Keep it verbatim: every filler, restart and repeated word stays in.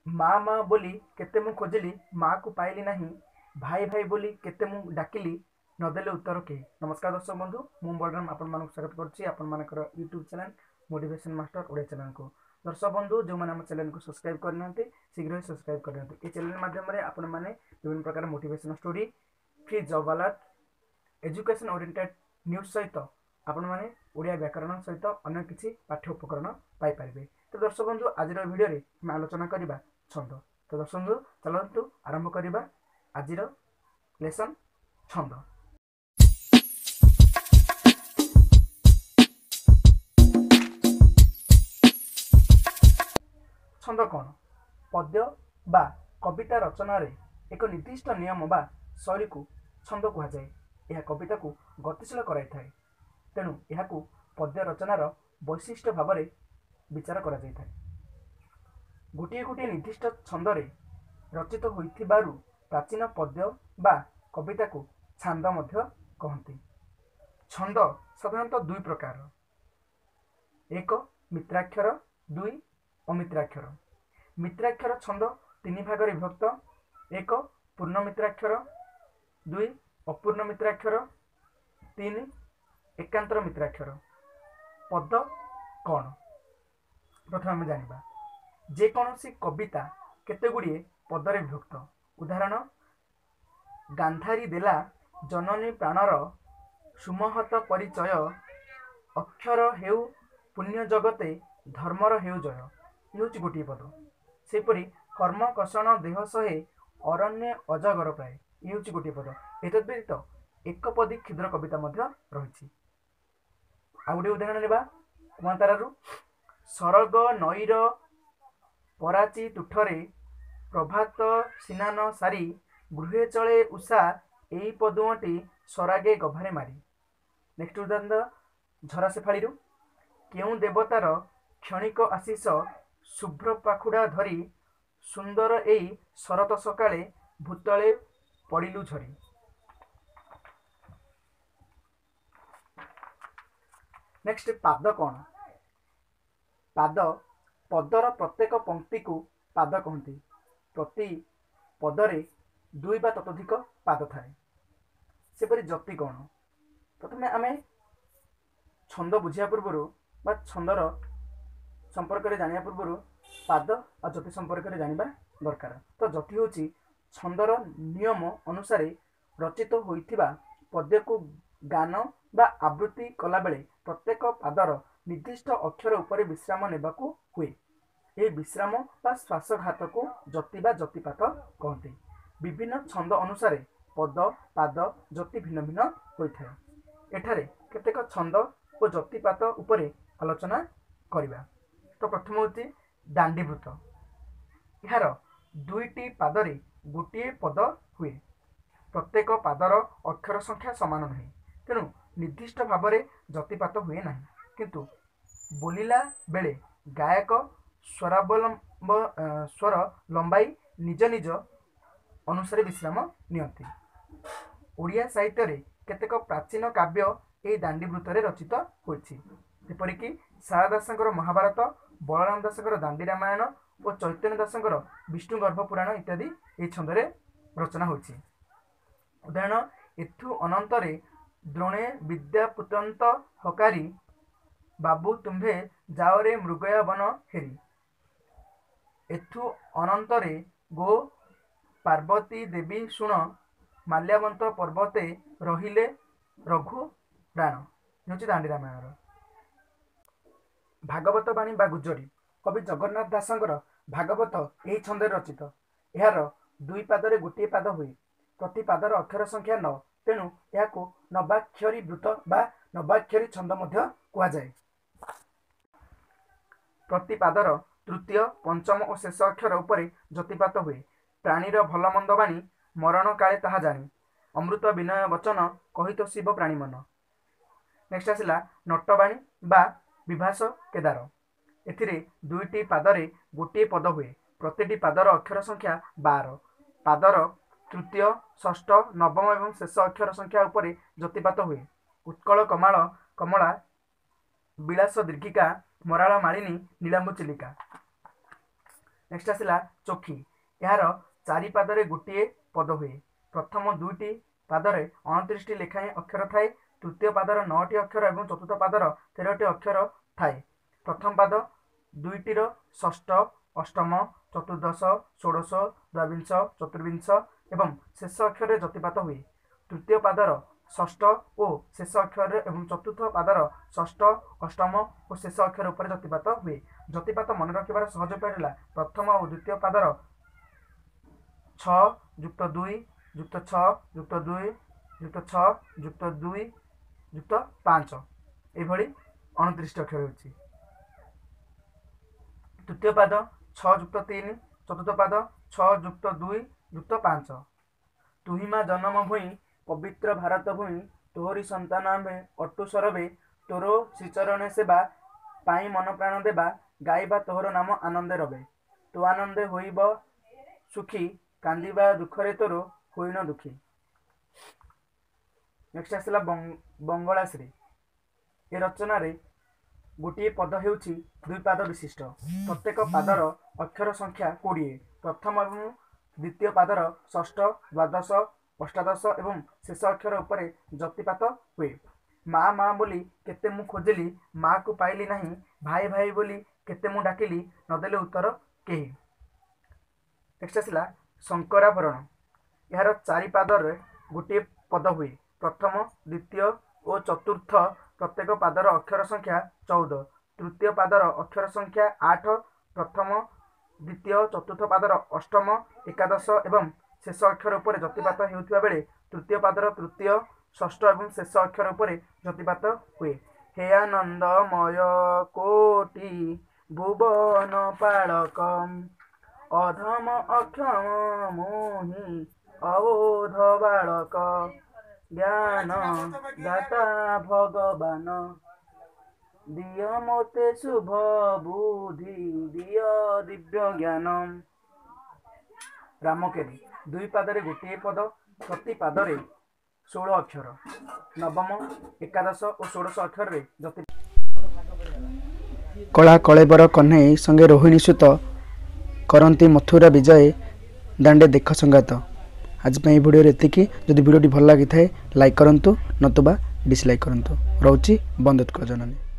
माँ माँ बोली केते मु खोजिली माँ को पाइली नहीं भाई भाई बोली केते मु डाकिली नदेले उत्तर के। नमस्कार दर्शक बंधु मु बलराम आपण मानक स्वागत करछि आपण मानकर YouTube channel motivation master Odia channel को। दर्शक बंधु जो मैंने चैनल को सब्सक्राइब करना शीघ्र ही सब्सक्राइब करना। ये चैनल माध्यम आपण मैंने विभिन्न प्रकार motivation story free job alert education oriented news सहित आपण मैंने ओडिया व्याकरण सहित अन्य किसी पाठ्य उपकरण पाई परिबे। तो दर्शक बंधु आज वीडियो रे हम आलोचना करबा छंद। तो दर्शक बंधु चलतु आरंभ करबा आज लेसन छंद। छंद कौन? पद्य बा कविता रचना रे एक निर्दिष्ट नियम बा शैली को छंद कह जाए। यह कविता को गतिशील कराई थाए, तेणु यह पद्य रचनार वैशिष्ट्य भाव में विचार करा जाय थाए। गोटे गोटे निर्दिष्ट छंदरे रचित होइथिबारु प्राचीन पद्य बा कविता को छांद मध्य कहती। छंद साधारणतः दुई प्रकार, एक मित्राक्षर दुई अमित्राक्षर। मित्राक्षर छंद तीन भाग विभक्त, एक पूर्ण मित्राक्षर दुई अपूर्ण मित्राक्षर तीन एकांतर मित्राक्षर। पद कौन? प्रथम आम जाना जेकोसी कविता केते गुड़िए पदरे विभक्त। उदाहरण गांधारी देला जननी प्राणर सुमहत परिचय अक्षर हेउ पुण्य जगते धर्मर हेउ जय। ये हूँ गोटे पद। सेपरी कर्म कषण देह सहे अरण्य अजगर प्राय, ये हूँ गोटे पद। एतद व्यतीत एक पदी क्षुद्र कविता रही। आ गोटे उदाहरण लेबा कुआंतारू सरग नईर पराची तुठरे प्रभात सिनान सारी गृहे चले उषा एई पदुअटी सरागे गभारे मारी। नेक्स्ट उदाहरण झरा शेफाड़ी केउ देवतार क्षणिक आशीष शुभ्र पाखुड़ा धरी सुंदर एई शरत सकाळे भूतले पड़िलु झरी। नेक्स्ट पाद कौन? पाद पदर प्रत्येक पंक्ति को पाद कहती। प्रति पदरे दुई बा ततोधिक पाद थाए। सेपरी जति कौन? प्रथमे आमे छंद बुझिया पूर्वर बा छंदर संपर्क में जानिया पूर्वर पाद और जति संपर्क में जानिबा दरकार। तो जति होची छंदर नियम अनुसार रचित होइथिबा पद्य को गान बा आवृत्ति कला बेले प्रत्येक पादर निर्दिष्ट अक्षर उपर विश्राम नेबाकू हुए। ये विश्राम बा श्वासघात को जति बा जतिपात कहते। विभिन्न छंद अनुसार पद पाद जति भिन्न भिन्न होता है। एठारे केतेक छंद और जतिपात उपरे आलोचना करिबा। तो प्रथम होची दांडीवृत। यार दुईटी पादरे गोटे पद हुए। प्रत्येक पादर अक्षर संख्या समान नहीं, तेणु निर्दिष्ट भाव में जतिपात हुए ना। किंतु बोलिला बेले गायक स्वरावलंब स्वर लंबाई निज निज अनुसार विश्राम नियंती। ओडिया साहित्य रे केतेक प्राचीन काव्य ए दांडीवृत रचित होइछि। जेपरिक सारा दासंकर महाभारत, बलराम दासंकर दांडी रामायण और चैतन्य दासंकर विष्णु गर्भ पुराण इत्यादि ए छंदरे रचना होइछि। उदाहरण एथु अनंतरे द्रोणे विद्या पुतंत हकारी बाबू तुम्भे जाओरे मृगया वन हेरी। एथु अनंतरे गो पार्वती देवी शुण माल्यावंत पर्वते रहिले रघु प्राण। ये दांडी रामायण। भागवत बाणी बा गुजरी कवि जगन्नाथ दासंकर भागवत यही छंद रचित। यार दुई पादरे गोटे पाद हुए। प्रति पादर अक्षर संख्या नौ, तेणु यह नवाक्षरी वृत बा नवाक्षरी छंद कह जाए। प्रति पादर तृतीय पंचम और शेष अक्षर उपरे जतिपात हुए। प्राणीर भल मंद बाणी मरण काले ताहा जानी अमृत विनय वचन कहित शिव प्राणी मन। नेक्स्ट आसला नटबाणी बा विभास केदार। एथिरे दुईटी पादरे गोटे पद हुए। प्रतिटी पादर अक्षर संख्या बार। पादर तृतीय षष्ठ नवम एवं शेष अक्षर संख्या उपरे जतिपात हुए। उत्कल कमाल कमला विलास दीर्घिका मराल मालिनी नीलांबु चिलिका। नेक्स्ट आसला चोखी। यार चारि पादरे गोटे पद हुए। प्रथम दुईटी पादरे अणतीस टी लेखाएं अक्षर थाए। तृतीय पादर नौटी अक्षर और चतुर्थ पादर तेरह अक्षर थाए। प्रथम पाद दुईटीर षष्ठ अष्टम चतुर्दश षोड़श द्वाविंश चतुर्विंश एवं शेष अक्षर जतिपात हुए। तृतीय पादर षष्ठ और शेष अक्षर एवं चतुर्थ पादर षष्ठ अष्टम और शेष अक्षर उपर जतिपात हुए। जतिपात मन रखिबार सहज उपाय है प्रथम और द्वितीय पादर छ जुक्त दुई जुक्त छ जुक्त दुई जुक्त छ जुक्त दुई जुक्त पाँच एभली अणतीस अक्षर होछि। तृतीय पाद छ जुक्त तीन चतुर्थ पाद छ जुक्त दुई जुक्त पाँच। तुहिमा जन्म भूई पवित्र भारत भूई तोहरी संतान आम्भे अटु सरबे तोरो श्रीचरणे सेवा पाई मन प्राण देवा गाइबा तोहर नाम आनंदे रबे। तो आनंदे होइब सुखी कांदिबा दुखरे तोरो होइनो दुखी। नेक्स्ट आसला बंगलाश्री। ए रचना रे गोटे पद हेउछि दुई पाद विशिष्ट। प्रत्येक पादर अक्षर संख्या कोड़े। प्रथम एवं द्वितीय पादर षष्ठ द्वादश अष्टादश एवं शेष अक्षर उपरे जतिपात हुए। माँ माँ बोली केते मु खोजिली माँ को पाइली नहीं। भाई भाई बोली केते मु डाकिली नदेले उत्तर केही। नेक्स्ट आसला शंकराभरण। यार चारि पादर गोटे पद हुए। प्रथम द्वितीय और चतुर्थ प्रत्येक पादर अक्षर संख्या चौदह। तृतीय पादर अक्षर संख्या आठ। प्रथम द्वितीय चतुर्थ पादर अष्टम एकादश एवं शेष अक्षर उपर जतिपात हेउथिबा बेले तृतीय पादर तृतीय षष्ठ एवं शेष अक्षर उपर जतिपात हुए। हे आनंदमय कोटि भुवन पालक अधम अक्षम मोहि अवोध बालक ज्ञान दाता भगवान दिय मोते शुभ बुद्धि दिय दिव्य ज्ञान। रामकेली। दुई पादरे गोटे पद प्रति पादरे षोल अक्षर। नवम एकादश और षोड़श अक्षर रे जति। कला कलेबर कन्हई संगे रोहिणी सुत करंती मथुरा विजय दांडे देख संगात। आज भिडियो एतिकी। जदि भिडियोटी भल लगी थाए लाइक करंतु नतुबा डिसलाइक करंतु। रहउची बंद जननी।